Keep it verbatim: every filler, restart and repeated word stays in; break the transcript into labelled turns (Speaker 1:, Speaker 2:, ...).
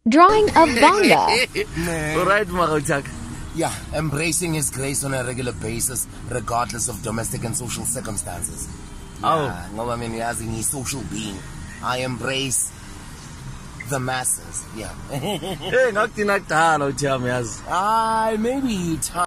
Speaker 1: Drawing of Bonga.
Speaker 2: Alright, Marochak.
Speaker 3: Yeah, embracing His grace on a regular basis, regardless of domestic and social circumstances. Yeah, ngoba mina uyazi ngiyi-social being. I embrace the masses. Yeah.
Speaker 2: Hey, ngakuthina kudala uthiyami yazi.
Speaker 3: Ah, maybe time.